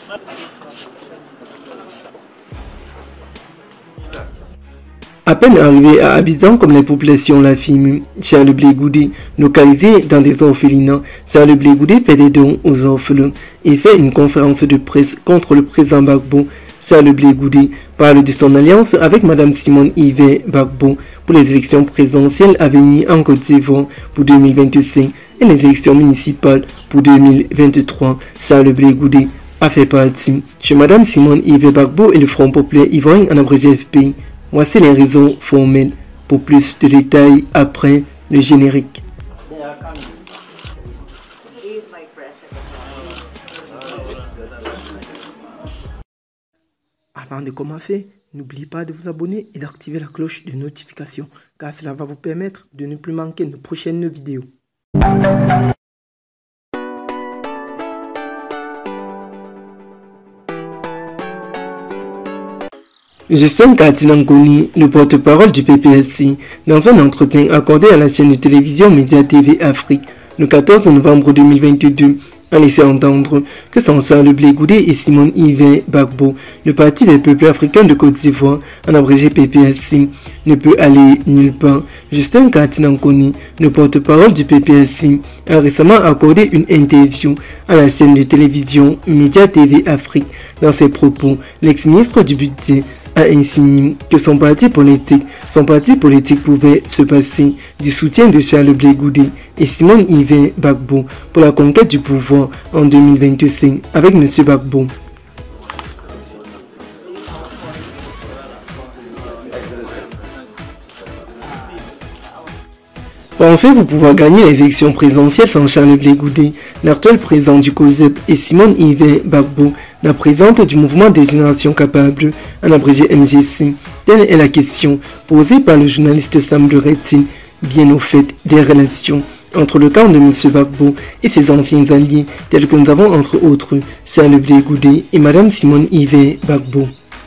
À peine arrivé à Abidjan, comme les populations l'affirment, Charles Blé Goudé, localisé dans des orphelinats, Charles Blé Goudé fait des dons aux orphelins et fait une conférence de presse contre le président Gbagbo. Charles Blé Goudé parle de son alliance avec Mme Simone Yves Gbagbo pour les élections présidentielles à venir en Côte d'Ivoire pour 2025 et les élections municipales pour 2023. Charles Blé Goudé a fait partie chez Mme Simone Yves Gbagbo et le Front populaire ivoirien en abrégé FPI. Voici les raisons formelles. Pour plus de détails après le générique. Avant de commencer, n'oubliez pas de vous abonner et d'activer la cloche de notification car cela va vous permettre de ne plus manquer nos prochaines vidéos. Justin Kati-Nankoni, le porte-parole du PPSC, dans un entretien accordé à la chaîne de télévision Média TV Afrique le 14 novembre 2022, a laissé entendre que sans Charles Blé Goudé et Simone Yves Gbagbo, le Parti des peuples africains de Côte d'Ivoire, en abrégé PPSC, ne peut aller nulle part. Justin Kati-Nankoni, le porte-parole du PPSC, a récemment accordé une interview à la chaîne de télévision Média TV Afrique. Dans ses propos, l'ex-ministre du Budget a insinué que son parti politique pouvait se passer du soutien de Charles Blé Goudé et Simone Yves Gbagbo pour la conquête du pouvoir en 2025 avec M. Gbagbo. Pensez-vous pouvoir gagner les élections présidentielles sans Charles Blé Goudé, l'actuel président du COSEP, et Simone Yves Gbagbo, la présidente du mouvement des générations capables, en abrégé MGC? Telle est la question posée par le journaliste Sam Loretti, bien au fait des relations entre le camp de M. Gbagbo et ses anciens alliés, tels que nous avons entre autres Charles Blé Goudé et Mme Simone Yves Gbagbo.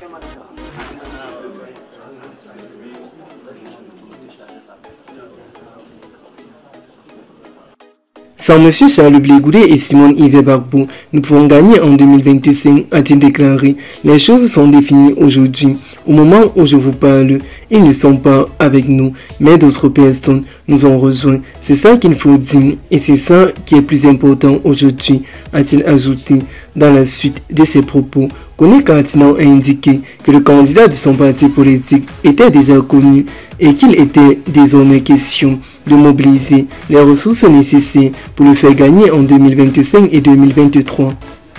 Sans M. Charles Blé Goudé et Simone Yves Gbagbo, nous pouvons gagner en 2025, a-t-il déclaré. Les choses sont définies aujourd'hui. Au moment où je vous parle, ils ne sont pas avec nous, mais d'autres personnes nous ont rejoints. C'est ça qu'il faut dire et c'est ça qui est plus important aujourd'hui, a-t-il ajouté. Dans la suite de ses propos, Kone Katinan a indiqué que le candidat de son parti politique était déjà connu et qu'il était désormais question de mobiliser les ressources nécessaires pour le faire gagner en 2025 et 2023.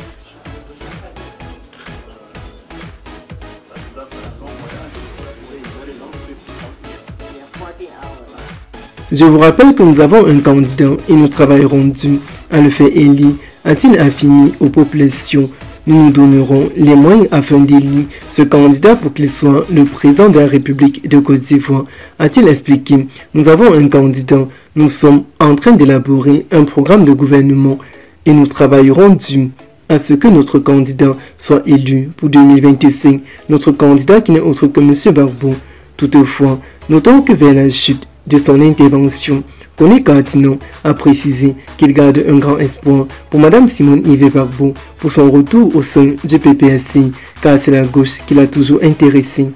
Je vous rappelle que nous avons un candidat et nous travaillerons dur à le faire élire, a-t-il affirmé aux populations. Nous nous donnerons les moyens afin d'élire ce candidat pour qu'il soit le président de la République de Côte d'Ivoire, a-t-il expliqué. Nous avons un candidat, nous sommes en train d'élaborer un programme de gouvernement et nous travaillerons dur à ce que notre candidat soit élu pour 2025, notre candidat qui n'est autre que M. Gbagbo. Toutefois, notons que vers la chute de son intervention, Kone Katinan a précisé qu'il garde un grand espoir pour Mme Simone Yves Gbagbo pour son retour au sein du PPSC, car c'est la gauche qui l'a toujours intéressé.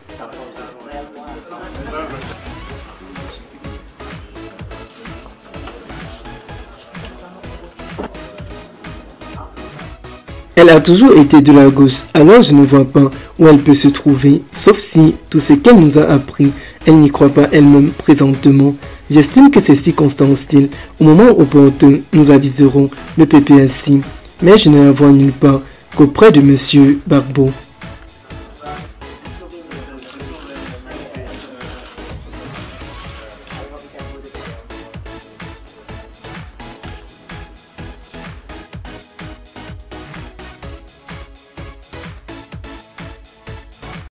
Elle a toujours été de la gauche, alors je ne vois pas où elle peut se trouver, sauf si tout ce qu'elle nous a appris, elle n'y croit pas elle-même présentement. J'estime que c'est circonstanciel. Au moment opportun, nous aviserons le PPSC, mais je ne la vois nulle part qu'auprès de M. Gbagbo.